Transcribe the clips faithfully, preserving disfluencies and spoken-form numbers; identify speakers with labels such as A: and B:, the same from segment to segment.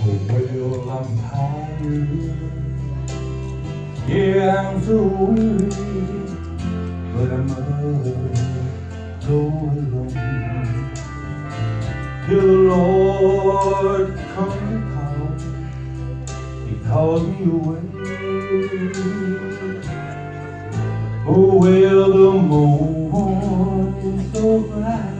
A: Well, I'm tired, yeah, I'm so weary, but I must go alone till the Lord comes to call. He calls me away. Oh, well, the morning's so bright,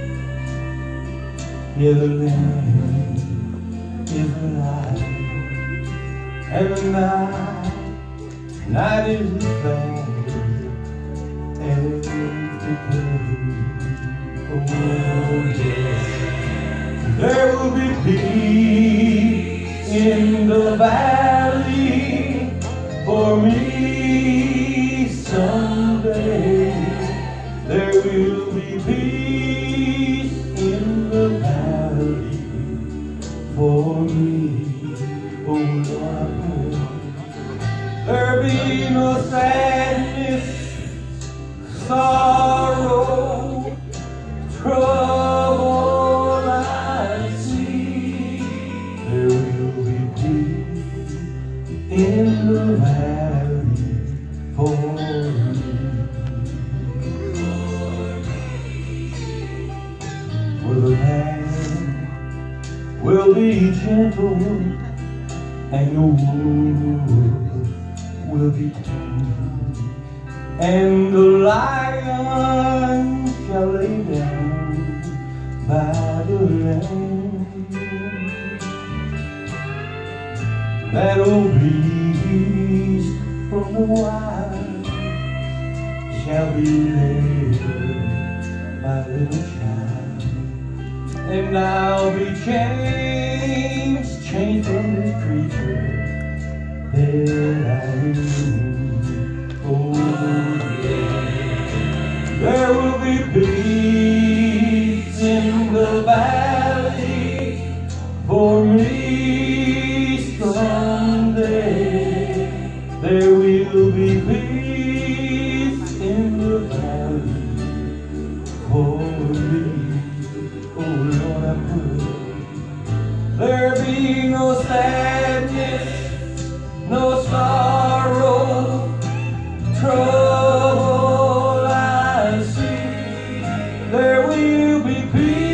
A: yeah, the land is alive, and the night, night is as bad as the day. Oh yeah, there will be peace in the valley for me someday. There will be peace in the valley for me. Oh Lord, there be no sadness, sorrow, trouble I see. There will be peace in the valley for me. For the land will be gentle, and the wood will be tame, and the lion shall lay down by the lamb. That old beast from the wild shall be led by a little child, and I'll be changed, changed from this creature that I knew. Oh yeah, there will be peace in the valley for me someday. There will be peace in the valley for me. Oh Lord, I pray there be no sadness, no sorrow, trouble I see. There will be peace